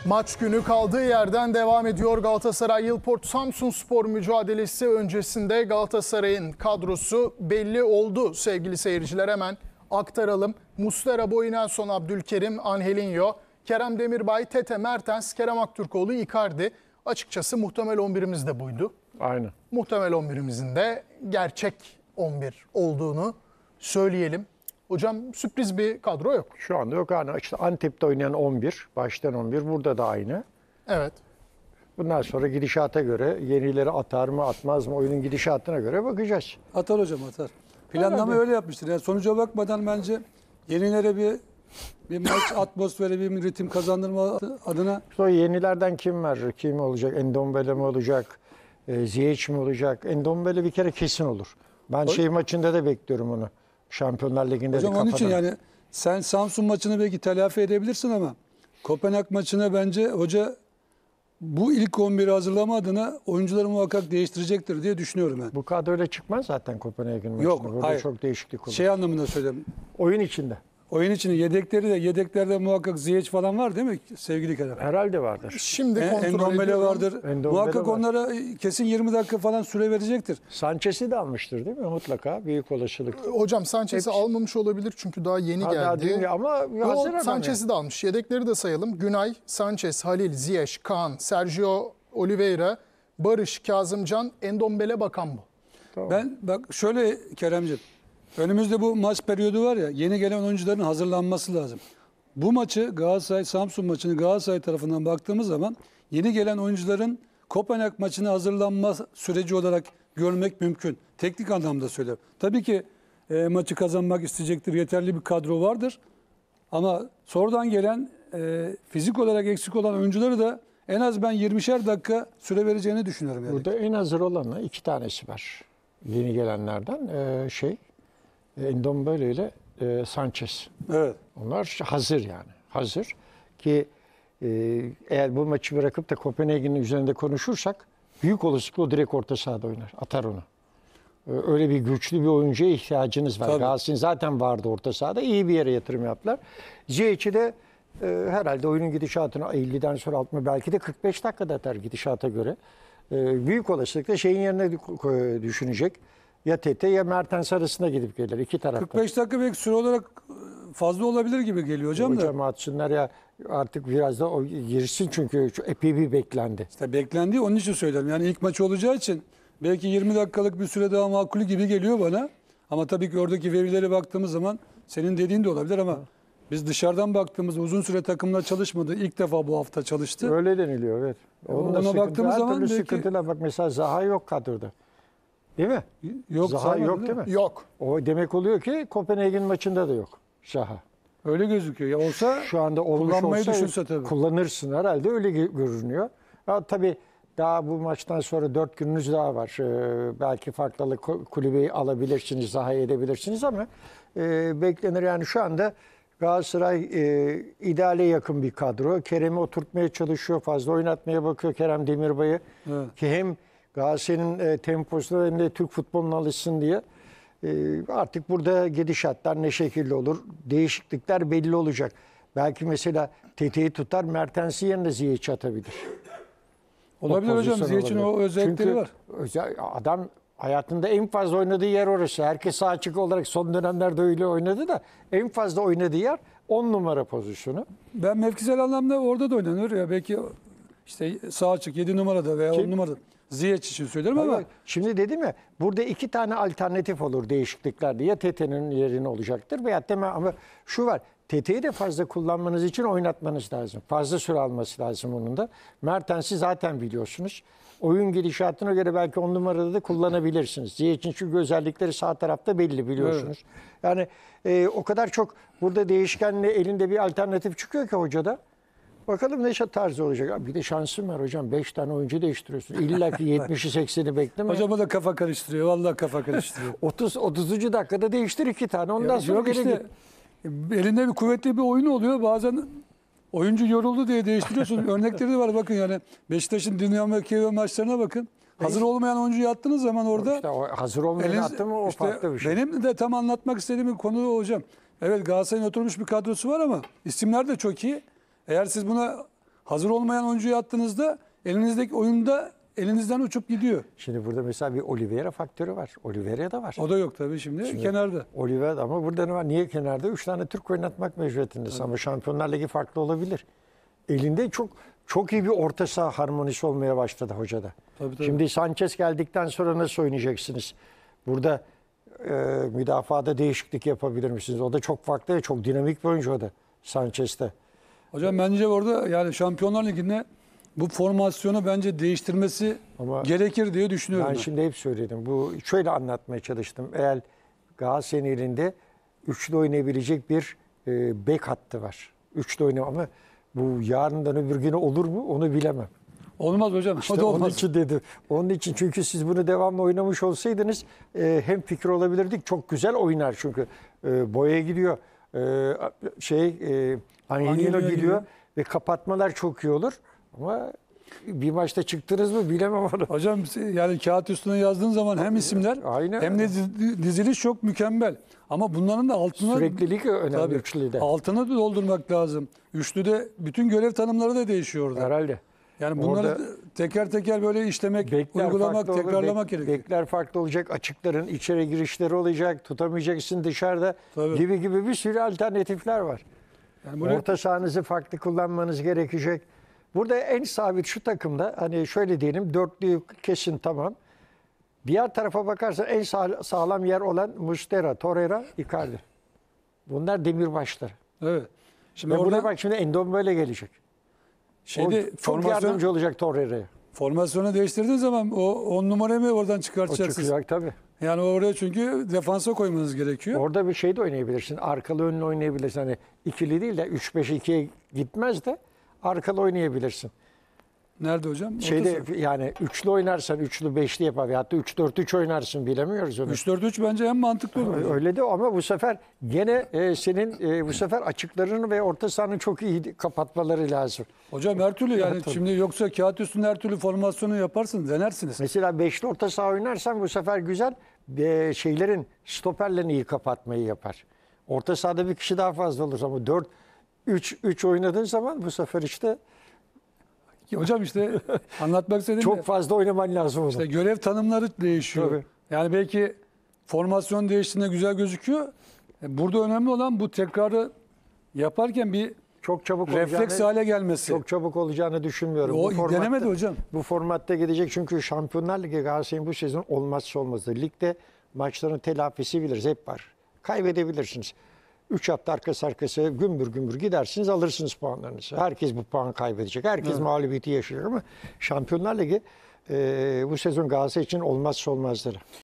Maç günü kaldığı yerden devam ediyor. Galatasaray Yılport Samsunspor mücadelesi öncesinde Galatasaray'ın kadrosu belli oldu sevgili seyirciler. Hemen aktaralım. Muslera, Boinelson, Abdülkerim, Angelinho, Kerem Demirbay, Tete, Mertens, Kerem Aktürkoğlu, Icardi. Açıkçası muhtemel 11'imiz de buydu. Aynen. Muhtemel 11'imizin de gerçek 11 olduğunu söyleyelim. Hocam sürpriz bir kadro yok. Şu anda yok. Yani işte Antep'te oynayan 11, baştan 11. Burada da aynı. Evet. Bundan sonra gidişata göre yenileri atar mı atmaz mı oyunun gidişatına göre bakacağız. Atar hocam, atar. Planlama öyle yapmıştır. Yani sonuca bakmadan bence yenilere bir maç atmosferi, bir ritim kazandırma adına. Sonra yenilerden kim var? Kim olacak? Endombele mi olacak? Ziyech mi olacak? Endombele bir kere kesin olur. Ben maçında da bekliyorum onu. Şampiyonlar Ligi'nde Hocam de onun kafadan. için yani sen Samsun maçını belki telafi edebilirsin ama Kopenhag maçına bence hoca bu ilk 11'i hazırlama adına oyuncuları muhakkak değiştirecektir diye düşünüyorum ben. Bu kadroyla çıkmaz zaten Kopenhag'ın maçında. Yok, burada hayır. çok değişiklik olur. Şey anlamında söylüyorum. Oyun içinde. Oyun için yedeklerde muhakkak Ziyech falan var değil mi sevgili Kerem? Herhalde vardır. Şimdi kontrol Endombele ediyorum. vardır. Endombele Muhakkak var. onlara kesin 20 dakika falan süre verecektir. Sanchez'i de almıştır değil mi? Mutlaka. Büyük olasılık. Hocam Sanchez'i almamış olabilir çünkü daha yeni Daha geldi. dün- ama hazır adam Sanchez'i de almış. Yedekleri de sayalım. Günay, Sanchez, Halil, Ziyech, Kaan, Sergio Oliveira, Barış, Kazımcan, Endombele, Bakan bu. Tamam. Ben bak şöyle Keremciğim. Önümüzde bu maç periyodu var ya, yeni gelen oyuncuların hazırlanması lazım. Bu maçı Samsun maçını Galatasaray tarafından baktığımız zaman yeni gelen oyuncuların Kopenhag maçına hazırlanma süreci olarak görmek mümkün. Teknik anlamda söylüyorum. Tabii ki maçı kazanmak isteyecektir. Yeterli bir kadro vardır. Ama sonradan gelen fizik olarak eksik olan oyuncuları da en az ben 20'şer dakika süre vereceğini düşünüyorum. Yani. Burada en hazır olanı 2 tanesi var. Yeni gelenlerden Endombele ile Sanchez. Evet. Onlar hazır yani. Hazır ki eğer bu maçı bırakıp da Kopenhag'ın üzerinde konuşursak büyük olasılıkla o direkt orta sahada oynar. Atar onu. Öyle bir güçlü bir oyuncuya ihtiyacınız var. Galatasaray'ın zaten vardı orta sahada. İyi bir yere yatırım yaptılar. Ziyech'i de herhalde oyunun gidişatını 50'den sonra 60 belki de 45 dakikada atar gidişata göre. Büyük olasılıkla şeyin yerine düşünecek. Ya Tete ya Mertens arasında gidip gelir. İki tarafta. 45 dakika belki süre olarak fazla olabilir gibi geliyor hocam da. Hocam atsınlar ya artık biraz da o girsin çünkü epey bir beklendi. İşte beklendiği onun için söylerim. Yani ilk maç olacağı için belki 20 dakikalık bir süre daha makul gibi geliyor bana. Ama tabii ki oradaki verilere baktığımız zaman senin dediğin de olabilir ama biz dışarıdan baktığımızda uzun süre takımla çalışmadı. İlk defa bu hafta çalıştı. Öyle deniliyor evet. Ona baktığımız zaman belki... sıkıntılar bak mesela Zaha yok kadroda. Değil mi? Yok, Zaha yok değil mi? Yok. O demek oluyor ki Kopenhag'ın maçında da yok Zaha. Öyle gözüküyor. Ya olsa Şu anda olmuş kullanmayı olsa düşünse tabii. kullanırsın herhalde öyle görünüyor. Ya, tabii daha bu maçtan sonra 4 gününüz daha var. Belki farklı kulübeyi alabilirsiniz, Zaha'yı edebilirsiniz ama beklenir yani şu anda Galatasaray ideale yakın bir kadro. Kerem'i oturtmaya çalışıyor, fazla oynatmaya bakıyor Kerem Demirbay'ı. Evet. Ki hem Galatasaray'ın temposuna hem de Türk futboluna alışsın diye. Artık burada gidişatlar ne şekilde olur? Değişiklikler belli olacak. Belki mesela Tete'yi tutar, Mertens'i yerine Ziyech atabilir. olabilir hocam. Ziyech'in o özellikleri var. Adam hayatında en fazla oynadığı yer orası. Herkes sağ açık olarak son dönemlerde öyle oynadı da en fazla oynadığı yer 10 numara pozisyonu. Ben mevkisel anlamda orada da oynanır ya. Belki işte sağ açık 7 numarada veya 10 numarada. Ziyech için söylüyorum ama Şimdi dedim ya burada 2 tane alternatif olur değişikliklerde. Ya Tete'nin yerine olacaktır veyahut da ama şu var. Tete'yi de fazla kullanmanız için oynatmanız lazım. Fazla süre alması lazım onun da. Mertens'i zaten biliyorsunuz. Oyun gidişatına göre belki 10 numarada da kullanabilirsiniz. Ziyech'in çünkü özellikleri sağ tarafta belli biliyorsunuz. Evet. Yani o kadar çok burada değişkenle elinde bir alternatif çıkıyor ki hocada. Bakalım ne tarzı olacak. Bir de şansım var hocam. 5 tane oyuncu değiştiriyorsun. İlla ki 70'i 80'i bekleme. hocam o da kafa karıştırıyor. Vallahi kafa karıştırıyor. 30. dakikada değiştir 2 tane. Ondan sonra Yok geri işte git. elinde bir kuvvetli bir oyun oluyor. Bazen oyuncu yoruldu diye değiştiriyorsun. Örnekleri de var bakın yani. Beşiktaş'ın Dinamo Kiev maçlarına bakın. Hazır olmayan oyuncuyu attığınız zaman orada İşte o hazır olmayan attı mı o farklı bir şey. Benim de tam anlatmak istediğim bir konu hocam. Evet Galatasaray'ın oturmuş bir kadrosu var ama isimler de çok iyi. Eğer siz buna hazır olmayan oyuncuyu attığınızda elinizdeki oyunda elinizden uçup gidiyor. Şimdi burada mesela bir Oliveira faktörü var. Oliveira da var. O da yok tabii şimdi kenarda. Oliveira ama burada ne var? Niye kenarda? 3 tane Türk oynatmak mecburiyetindesin. Ama Şampiyonlar Ligi farklı olabilir. Elinde çok iyi bir orta saha harmonisi olmaya başladı hocada. Tabii. Şimdi Sanchez geldikten sonra nasıl oynayacaksınız? Burada müdafaada değişiklik yapabilir misiniz? O da çok farklı, çok dinamik bir oyuncu o da Sanchez'te. Hocam bence orada yani Şampiyonlar Ligi'nde bu formasyonu bence değiştirmesi Ama gerekir diye düşünüyorum. Ben Ben. şimdi hep söyledim. Bu şöyle anlatmaya çalıştım. Eğer Galatasaray'ın elinde üçlü oynayabilecek bir bek hattı var. Üçlü ama bu yarından öbür güne olur mu onu bilemem. Olmaz hocam. İşte o da onun olmaz. için dedim. Onun için çünkü siz bunu devamlı oynamış olsaydınız hem fikir olabilirdik. Çok güzel oynar çünkü. Boya gidiyor. Angelino Angelino gidiyor gidiyor. ve kapatmalar çok iyi olur. Ama bir maçta çıktınız mı bilemem onu. Hocam yani kağıt üstüne yazdığın zaman hem isimler Aynen. hem de diziliş çok mükemmel. Ama bunların da altına Süreklilik önemli tabii, üçlüde. altına da doldurmak lazım. Üçlüde bütün görev tanımları da değişiyor orada. Herhalde. Yani bunları Orada teker teker böyle işlemek, uygulamak, farklı olur, tekrarlamak gerekiyor. bekler farklı olacak, açıkların içeri girişleri olacak, tutamayacaksın dışarıda Tabii. gibi bir sürü alternatifler var. Yani bunu Orta sahanızı farklı kullanmanız gerekecek. Burada en sabit şu takımda hani şöyle diyelim dörtlüyü kesin tamam. Diğer tarafa bakarsan en sağlam yer olan Muslera, Torreira, Icardi. Bunlar demirbaşları. evet. Şimdi Ve orada buna bak şimdi Endom böyle gelecek. şeyde Çok yardımcı olacak Torreira'ya. formasyonu değiştirdiğin zaman o 10 numarayı mı oradan O çıkartacaksınız? çıkacak tabii. Yani oraya çünkü defansa koymanız gerekiyor. Orada bir şey de oynayabilirsin. Arkalı önlü oynayabilirsin. Hani ikili değil de 3-5-2'ye gitmez de arkalı oynayabilirsin. Nerede hocam? Orta Şeyde saha. yani üçlü oynarsan üçlü beşli yapar. Hatta 3-4-3 oynarsın bilemiyoruz onu. 3-4-3 bence en mantıklı olur. Öyle de ama bu sefer gene senin bu sefer açıklarını ve orta sahanı çok iyi kapatmaları lazım. Hocam her türlü yani tabii. şimdi yoksa kağıt üstünde her türlü formasyonu yaparsınız, denersiniz. Mesela beşli orta saha oynarsan bu sefer güzel şeylerin stoperlerini iyi kapatmayı yapar. Orta sahada bir kişi daha fazla olur ama 4-3 oynadığın zaman bu sefer işte Hocam işte anlatmak istediğim çok de fazla oynaman lazım onu. işte görev tanımları değişiyor. Tabii. Yani belki formasyon değiştiğinde güzel gözüküyor. Burada önemli olan bu tekrarı yaparken bir Çok çabuk refleks hale gelmesi. çok çabuk olacağını düşünmüyorum. O Bu formatta- denemedi hocam. Bu formatta gidecek çünkü Şampiyonlar Ligi Galatasaray'ın bu sezon olmazsa olmazı. Ligde maçların telafisi biliriz hep var. Kaybedebilirsiniz. 3 hafta arkası gümbür gidersiniz alırsınız puanlarınızı. Herkes bu puan kaybedecek. Herkes mağlubiyeti yaşayacak ama Şampiyonlar Ligi bu sezon Galatasaray için olmazsa olmazları.